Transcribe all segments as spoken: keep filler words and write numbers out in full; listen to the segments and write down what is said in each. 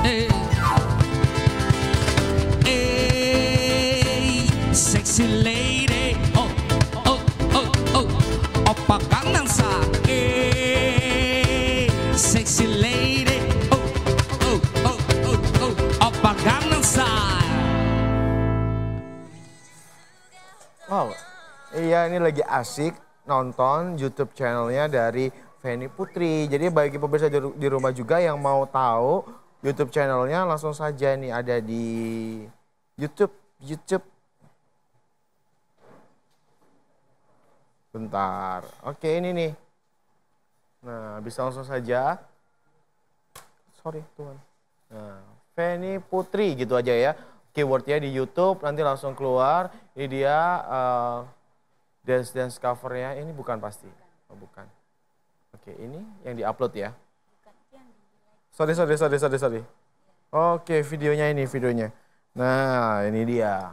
Eh, eh, sexy lady. Oh, oh, oh, oh. Oppa Gangnam Style. Eh, sexy lady. Oh, oh, oh, oh, oh. Oppa Gangnam Style. Wow, iya ini lagi asik nonton YouTube channelnya dari Fanny Putri. Jadi bagi pemirsa di di rumah juga yang mau tahu YouTube channelnya langsung saja nih ada di YouTube. YouTube. Bentar, oke ini nih. Nah bisa langsung saja. Sorry Tuhan. Nah, Fanny Putri gitu aja ya. Keywordnya di YouTube nanti langsung keluar. Ini dia uh, dance dance covernya. Ini bukan pasti, oh, bukan. Oke ini yang diupload ya. Sorry sorry sorry sorry sorry. Oke videonya ini videonya. Nah ini dia.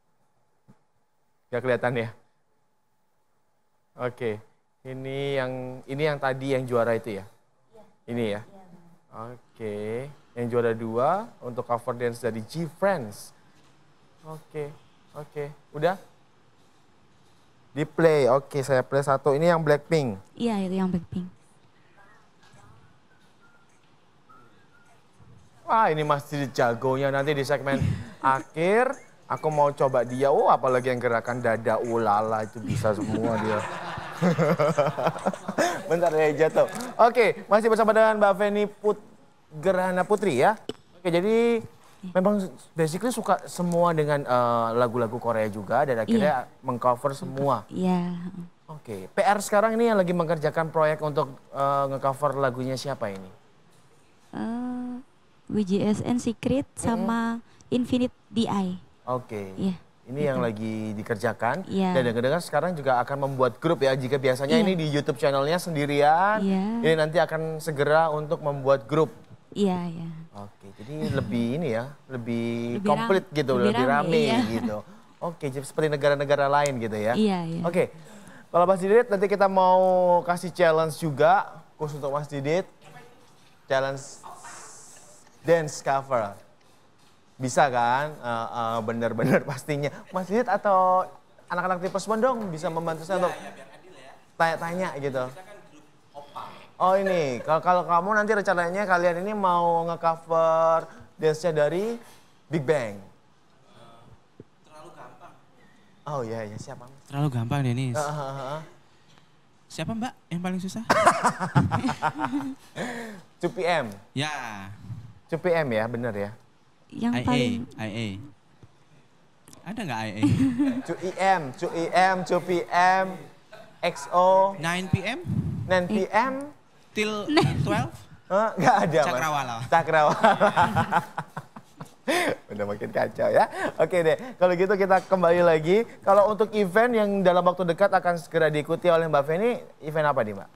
Gak kelihatan ya. Oke ini yang ini yang tadi yang juara itu ya. Ini ya. Oke. Yang juara dua untuk cover dance dari G-Friends. Oke, oke. Udah? Di play, oke saya play satu. Ini yang Blackpink. Iya itu yang Blackpink. Wah ini masih jagonya nanti di segmen akhir. Aku mau coba dia, oh apalagi yang gerakan dada ulala itu bisa semua dia. Bentar ya jatuh. Oke, masih bersama dengan Mbak Fanny Put Gerhana Putri ya. Oke jadi memang basically suka semua dengan lagu-lagu uh, Korea juga dan akhirnya iya. mengcover semua. Iya. Oke, P R sekarang ini yang lagi mengerjakan proyek untuk uh, ngecover lagunya siapa ini? Uh, W J S N Secret sama mm-hmm. Infinite D I. Oke. Iya. Ini yang lagi dikerjakan yeah. dan dengar-dengar sekarang juga akan membuat grup ya. Jika biasanya yeah. ini di YouTube channelnya sendirian, yeah. ini nanti akan segera untuk membuat grup. Iya, yeah, iya. Yeah. Oke, jadi lebih ini ya, lebih, lebih komplit ram, gitu, lebih, lebih rame, rame iya. gitu. Oke, jadi seperti negara-negara lain gitu ya. Iya, yeah, iya. Yeah. Oke, kalau Mas Didit nanti kita mau kasih challenge juga, khusus untuk Mas Didit. Challenge dance cover. Bisa kan? Bener-bener uh, uh, pastinya. Mas Didit atau anak-anak tipes one dong bisa membantu saya untuk tanya-tanya gitu. Oh ini, kalau kalau kamu nanti rencananya kalian ini mau nge-cover dance-nya dari Big Bang. Terlalu gampang. Oh iya, iya siapa? Terlalu gampang Denis. Uh, uh, uh. Siapa mbak yang paling susah? two P M. Ya. two P M ya, bener ya? Yang I A, paling... I A. Ada nggak I A? two E M, two E M, two P M, X O. nine P M? nine P M. Till twelve? Huh? Gak ada Cakrawala. Mas. Cakrawala. Udah makin kacau ya. Oke deh, kalau gitu kita kembali lagi. Kalau untuk event yang dalam waktu dekat akan segera diikuti oleh Mbak Fanny, event apa nih Mbak?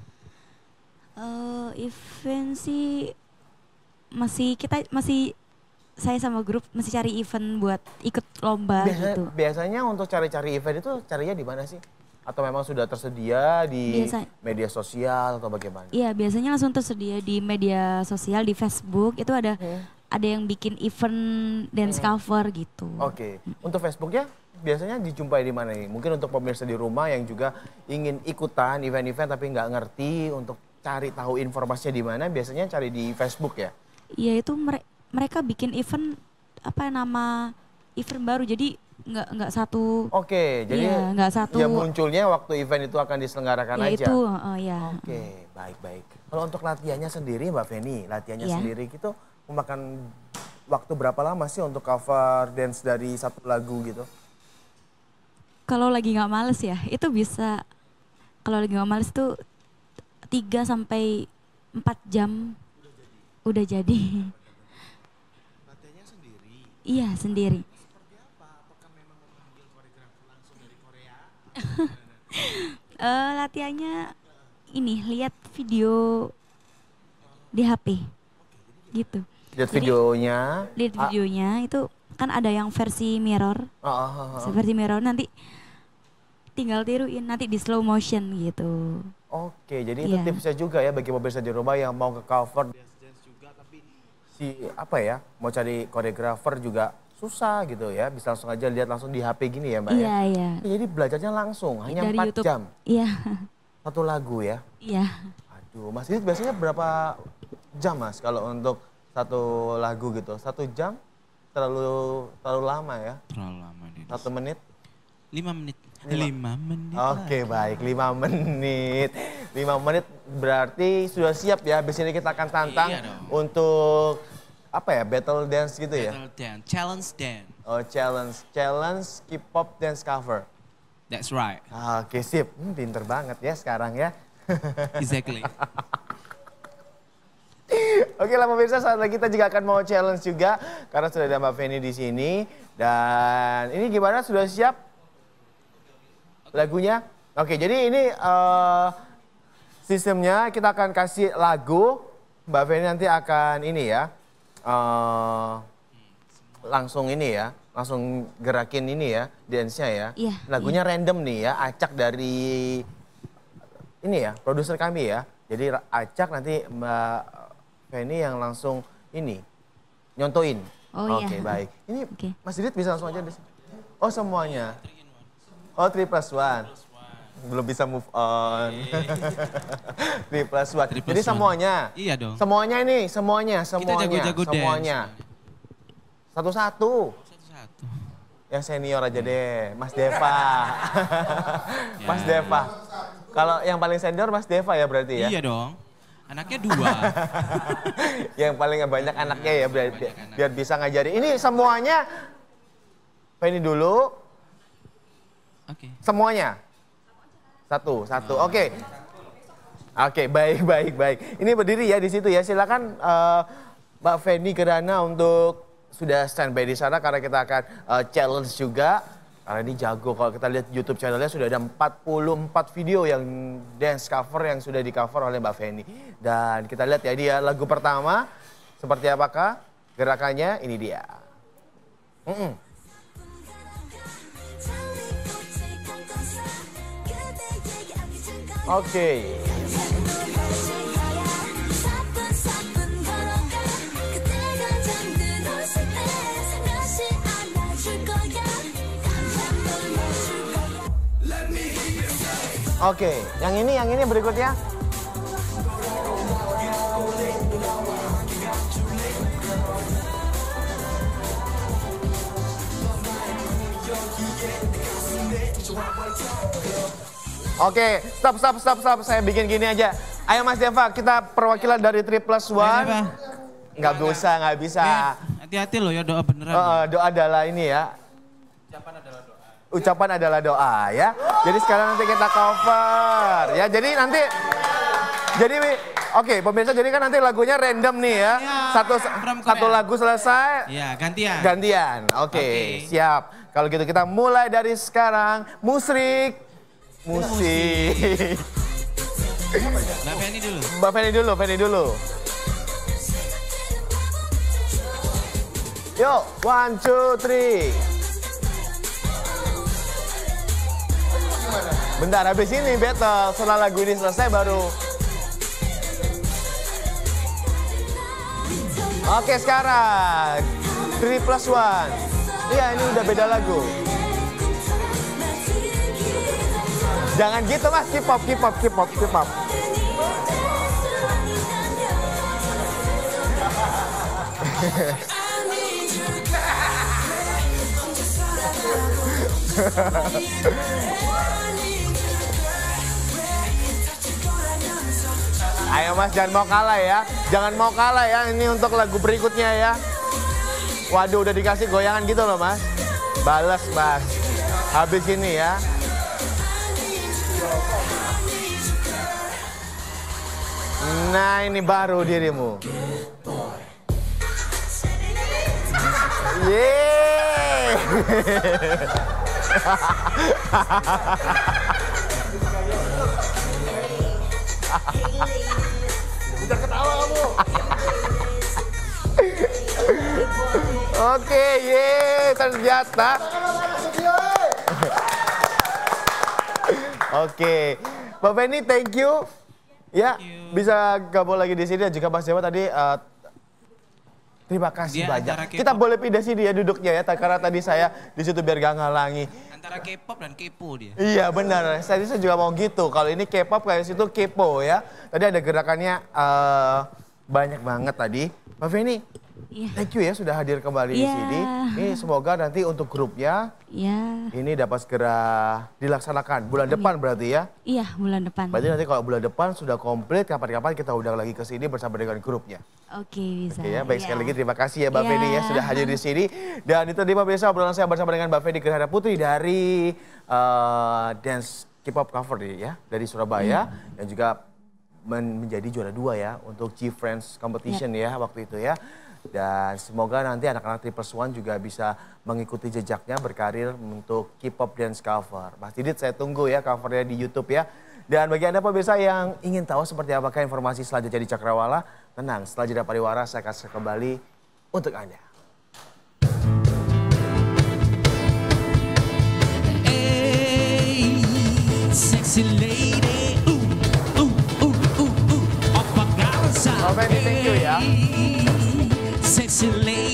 Uh, event sih masih kita masih saya sama grup masih cari event buat ikut lomba Biasa, gitu. Biasanya untuk cari-cari event itu carinya di mana sih? Atau memang sudah tersedia di Biasa, media sosial atau bagaimana? Iya biasanya langsung tersedia di media sosial, di Facebook itu ada hmm. ada yang bikin event dance hmm. cover gitu. Oke, okay. Untuk Facebooknya biasanya dijumpai di mana nih? Mungkin untuk pemirsa di rumah yang juga ingin ikutan event-event tapi nggak ngerti untuk cari tahu informasinya di mana, biasanya cari di Facebook ya? Iya itu mere mereka bikin event apa nama event baru jadi nggak nggak satu. Oke, jadi ya, nggak satu. Ya munculnya waktu event itu akan diselenggarakan ya aja. Itu, uh, ya. Oke, baik-baik. Kalau untuk latihannya sendiri Mbak Fanny, latihannya ya. sendiri gitu memakan waktu berapa lama sih untuk cover dance dari satu lagu gitu? Kalau lagi nggak males ya, itu bisa. Kalau lagi nggak males tuh tiga sampai empat jam udah jadi. Udah jadi. Latihannya sendiri? Iya, sendiri. uh, latihannya ini lihat video di H P gitu. Lihat videonya. Lihat videonya ah. itu kan ada yang versi mirror. Ah, ah, ah, ah. Versi mirror nanti tinggal tiruin nanti di slow motion gitu. Oke, jadi itu yeah. tipsnya juga ya bagi pemirsa di rumah yang mau ke cover dance dance juga tapi si apa ya, mau cari koreografer juga susah gitu ya. Bisa langsung aja lihat langsung di H P gini ya Mbak Iya, ya. iya. Jadi belajarnya langsung, hanya Dari empat YouTube. jam. Iya. Satu lagu ya. Iya. Aduh, Mas Didit biasanya berapa jam Mas kalau untuk satu lagu gitu? Satu jam terlalu terlalu lama ya? Terlalu lama dia. Satu menit? Lima menit. Lima. Lima menit. Oke lagi. baik, lima menit. Lima menit berarti sudah siap ya. Habis ini kita akan tantang Iya dong. untuk apa ya, battle dance gitu ya? Battle dance, challenge dance. Oh challenge, challenge K-pop dance cover. That's right. Oke sip, hmm, pinter banget ya sekarang ya. Exactly. Oke lah pemirsa, saat lagi kita juga akan mau challenge juga karena sudah ada Mbak Feni di sini. Dan ini gimana, sudah siap lagunya? Oke, jadi ini uh, sistemnya kita akan kasih lagu, Mbak Feni nanti akan ini ya, uh, langsung ini ya, langsung gerakin ini ya, dance-nya ya. Iya, Lagunya random nih ya, acak dari ini ya, produser kami ya. Jadi acak nanti Mbak Feni yang langsung ini, nyontoin. Oh Oke, iya. baik. Ini Oke. Mas Didit bisa langsung aja di sini. Oh semuanya. Oh three plus one. Belum bisa move on. three plus one. Three plus Jadi one. semuanya. Iya dong. Semuanya ini, semuanya, semuanya. jago-jago dance. Semuanya. Satu-satu. Satu-satu. Yang senior aja deh, Mas Deva. Mas Ya. Deva. Kalau yang paling senior Mas Deva ya berarti ya? Iya dong. Anaknya dua. Yang paling banyak anaknya ya biar, Banyak anak. biar bisa ngajari. Ini semuanya, Feni dulu, Oke. semuanya. Satu, satu. Oke. Oke, baik, baik, baik. Ini berdiri ya di situ ya. Silakan uh, Mbak Feni Kirana untuk sudah standby di sana karena kita akan uh, challenge juga. Karena ini jago, kalau kita lihat YouTube channelnya sudah ada empat puluh empat video yang dance cover yang sudah di cover oleh Mbak Feni. Dan kita lihat ya dia lagu pertama seperti apakah gerakannya, ini dia. Mm-mm. Oke. Oke, yang ini, yang ini berikutnya. Oke, stop, stop, stop, stop. Saya bikin gini aja. Ayo Mas Deva, kita perwakilan dari three plus one. Nggak bisa, nggak bisa. Eh, hati-hati loh ya, doa beneran. Uh, doa adalah ini ya. Ucapan adalah doa. Ucapan adalah doa ya. Jadi sekarang nanti kita cover ya. Jadi nanti, jadi oke pemirsa, jadi kan nanti lagunya random nih ya. Iya, Satu from Korea. satu lagu selesai, Iya, gantian. gantian. Oke, Oke. siap. Kalau gitu kita mulai dari sekarang. Musik, musik. Mbak Feni dulu. Mbak Feni dulu, Feni dulu. Yuk, one, two, three. Bentar, habis ini battle. Setelah lagu ini selesai baru. Oke, sekarang three plus one. Iya, ini udah beda lagu. Jangan gitu mas, keep up, keep up, keep up, keep up. Ayo mas, jangan mau kalah ya. Jangan mau kalah ya, ini untuk lagu berikutnya ya. Waduh, udah dikasih goyangan gitu loh mas. Balas mas. Habis ini ya. Nah ini baru dirimu. Yeay. Bisa ketawa kamu. Oke, ye, ternyata. Oke, Mbak Feni, thank you. Ya, Thank you. bisa gabung lagi di sini dan juga Mas Dewa tadi uh, Terima kasih Dia banyak. antara K-pop. Kita boleh pindah sini ya duduknya ya, karena tadi saya di situ biar gak ngalangi. Antara K-pop dan kepo dia. Iya benar, tadi saya juga mau gitu. Kalau ini K-pop kayak situ kepo ya. Tadi ada gerakannya eh, banyak banget tadi. Mbak Feni, Iya. thank you ya sudah hadir kembali di Iya. sini. Ini semoga nanti untuk grupnya Ya, ini dapat segera dilaksanakan bulan depan berarti ya. iya bulan depan. Berarti nanti kalau bulan depan sudah komplit, kapan-kapan kita undang lagi ke sini bersama dengan grupnya. Oke bisa. Oke ya, baik Iya. sekali lagi terima kasih ya Mbak Iya. Feni ya sudah hadir di sini. Dan itu tadi pemirsa obrolan saya bersama dengan Mbak Feni Gerhana Putri dari eh, Dance K-pop Cover ya, dari Surabaya. Dan juga men- menjadi juara dua ya untuk G-Friends Competition ya waktu itu ya. Dan semoga nanti anak-anak Triple One juga bisa mengikuti jejaknya berkarir untuk K-pop dance cover. Mas Didit saya tunggu ya covernya di YouTube ya. Dan bagi Anda pemirsa yang ingin tahu seperti apakah informasi selanjutnya di Cakrawala, tenang setelah jeda pariwara saya akan kembali untuk Anda. Hey, sexy lady, ooh, ooh, ooh, ooh, ooh, apa galang sa Mbak Feni, thank you ya. Sexy lady.